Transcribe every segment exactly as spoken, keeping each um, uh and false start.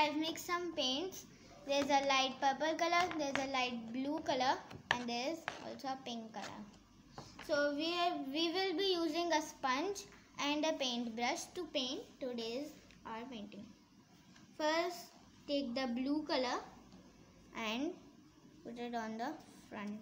I've mixed some paints. There's a light purple color, there's a light blue color, and there's also a pink color. So we have, we will be using a sponge and a paintbrush to paint today's our painting. First, take the blue color and put it on the front.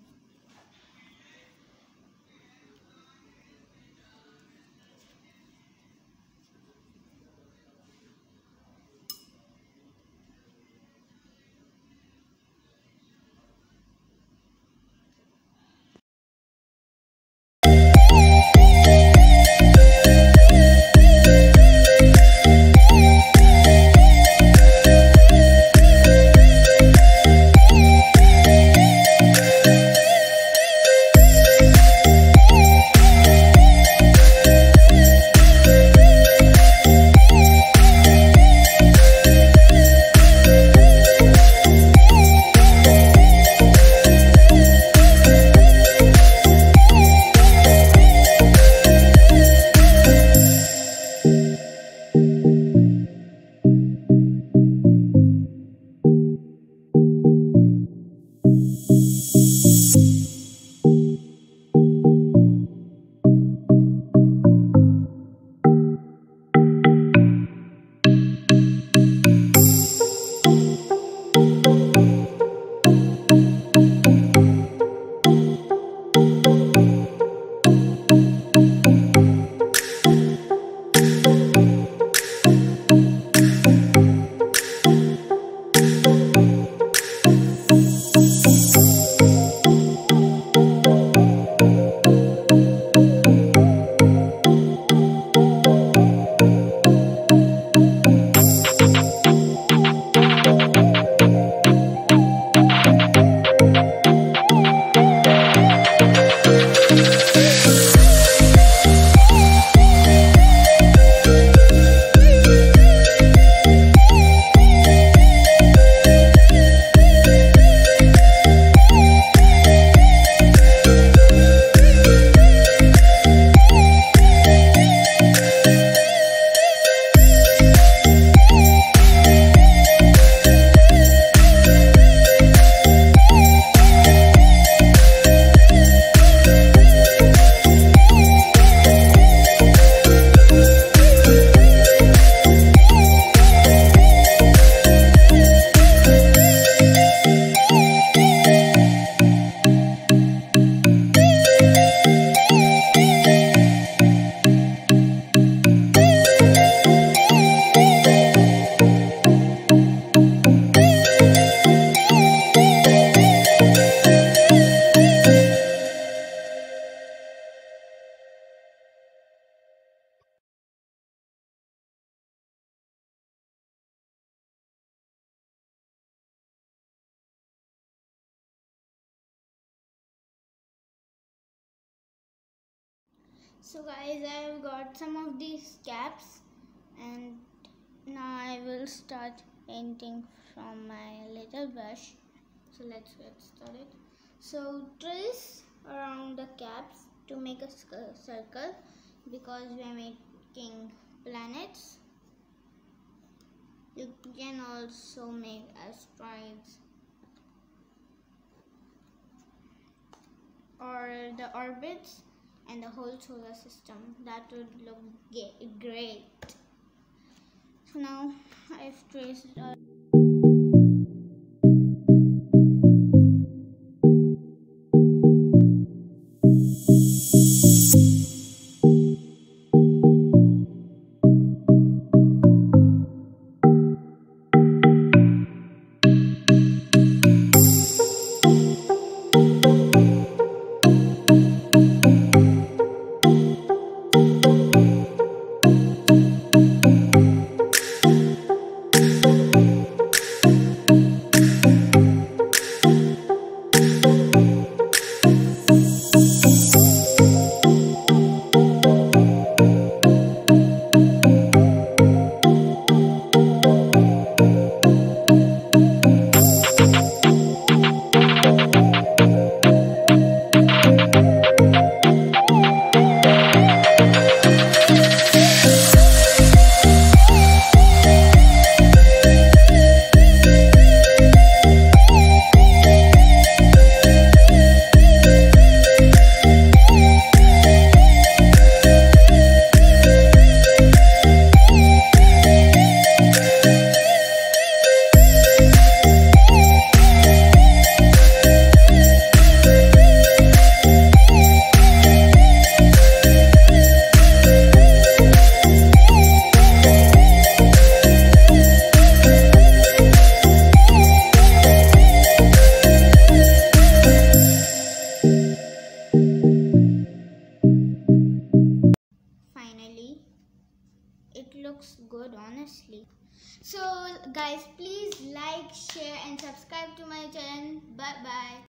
So guys, I've got some of these caps, and now I will start painting from my little brush. So let's get started. So trace around the caps to make a circle, because we are making planets. You can also make asteroids or the orbits and the whole solar system. That would look great. So now I've traced it all. sleep. So guys, please like, share and subscribe to my channel. Bye bye.